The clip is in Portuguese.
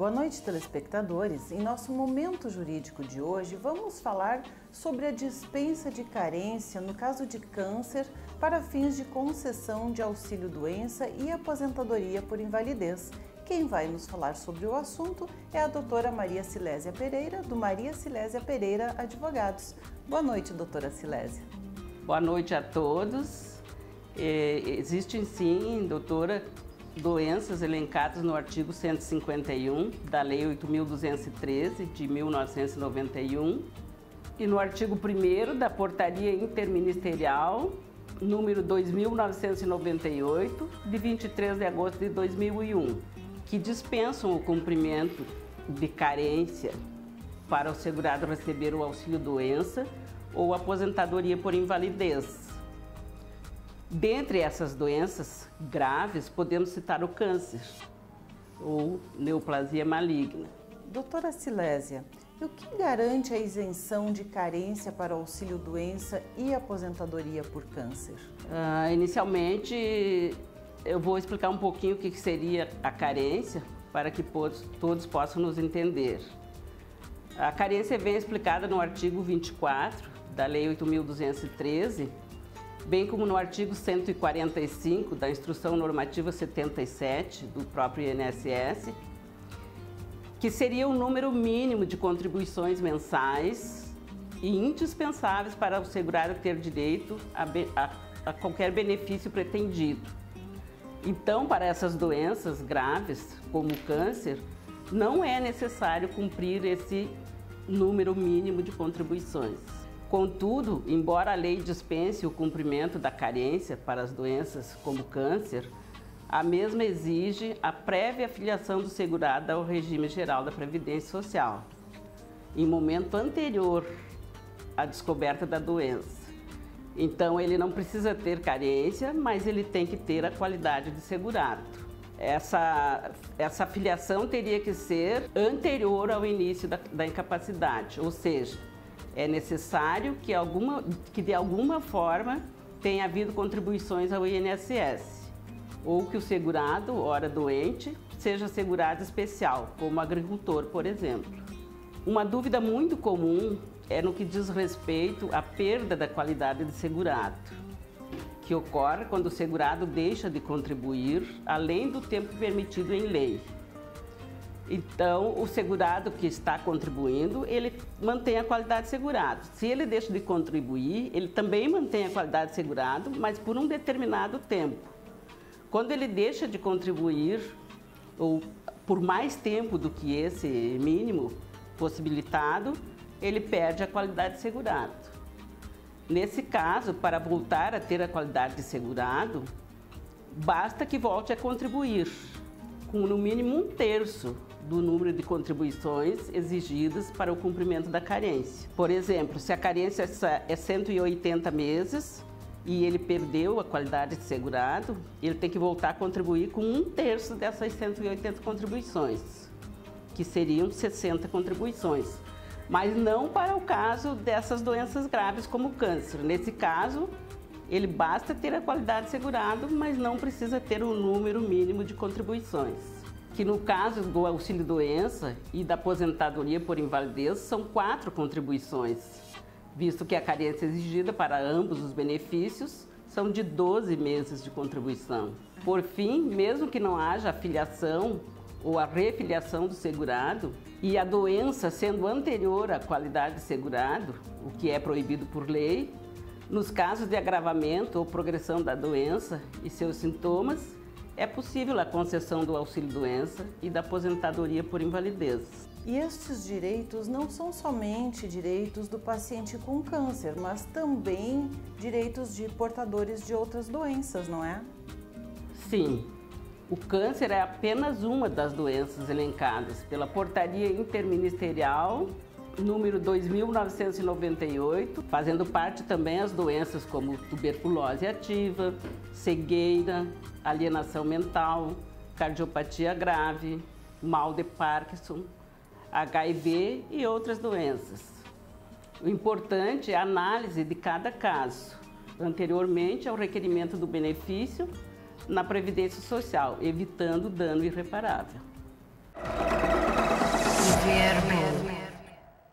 Boa noite, telespectadores. Em nosso momento jurídico de hoje, vamos falar sobre a dispensa de carência no caso de câncer para fins de concessão de auxílio-doença e aposentadoria por invalidez. Quem vai nos falar sobre o assunto é a doutora Maria Silésia Pereira, do Maria Silésia Pereira Advogados. Boa noite, doutora Silésia. Boa noite a todos. Existem sim, doutora, doenças elencadas no artigo 151 da Lei 8.213 de 1991 e no artigo 1º da Portaria Interministerial número 2.998 de 23 de agosto de 2001, que dispensam o cumprimento de carência para o segurado receber o auxílio-doença ou aposentadoria por invalidez. Dentre essas doenças graves, podemos citar o câncer ou neoplasia maligna. Doutora Silésia, e o que garante a isenção de carência para auxílio-doença e aposentadoria por câncer? Inicialmente, eu vou explicar um pouquinho o que seria a carência para que todos possam nos entender. A carência vem explicada no artigo 24 da Lei 8.213, bem como no artigo 145 da Instrução Normativa 77 do próprio INSS, que seria o número mínimo de contribuições mensais e indispensáveis para o segurado ter direito a qualquer benefício pretendido. Então, para essas doenças graves, como o câncer, não é necessário cumprir esse número mínimo de contribuições. Contudo, embora a lei dispense o cumprimento da carência para as doenças como câncer, a mesma exige a prévia filiação do segurado ao regime geral da Previdência Social, em momento anterior à descoberta da doença. Então, ele não precisa ter carência, mas ele tem que ter a qualidade de segurado. Essa filiação teria que ser anterior ao início da incapacidade, ou seja, é necessário que de alguma forma tenha havido contribuições ao INSS, ou que o segurado, ora doente, seja segurado especial, como agricultor, por exemplo. Uma dúvida muito comum é no que diz respeito à perda da qualidade de segurado, que ocorre quando o segurado deixa de contribuir além do tempo permitido em lei. Então, o segurado que está contribuindo, ele mantém a qualidade de segurado. Se ele deixa de contribuir, ele também mantém a qualidade de segurado, mas por um determinado tempo. Quando ele deixa de contribuir, ou por mais tempo do que esse mínimo possibilitado, ele perde a qualidade de segurado. Nesse caso, para voltar a ter a qualidade de segurado, basta que volte a contribuir, com no mínimo 1/3 do número de contribuições exigidas para o cumprimento da carência. Por exemplo, se a carência é 180 meses e ele perdeu a qualidade de segurado, ele tem que voltar a contribuir com 1/3 dessas 180 contribuições, que seriam 60 contribuições. Mas não para o caso dessas doenças graves como o câncer. Nesse caso, ele basta ter a qualidade de segurado, mas não precisa ter um número mínimo de contribuições. Que no caso do auxílio-doença e da aposentadoria por invalidez são 4 contribuições, visto que a carência exigida para ambos os benefícios são de 12 meses de contribuição. Por fim, mesmo que não haja a filiação ou a refiliação do segurado e a doença sendo anterior à qualidade de segurado, o que é proibido por lei, nos casos de agravamento ou progressão da doença e seus sintomas, é possível a concessão do auxílio-doença e da aposentadoria por invalidez. E estes direitos não são somente direitos do paciente com câncer, mas também direitos de portadores de outras doenças, não é? Sim. O câncer é apenas uma das doenças elencadas pela Portaria Interministerial número 2.998, fazendo parte também as doenças como tuberculose ativa, cegueira, alienação mental, cardiopatia grave, mal de Parkinson, HIV e outras doenças. O importante é a análise de cada caso, anteriormente ao requerimento do benefício na Previdência Social, evitando dano irreparável. viernes.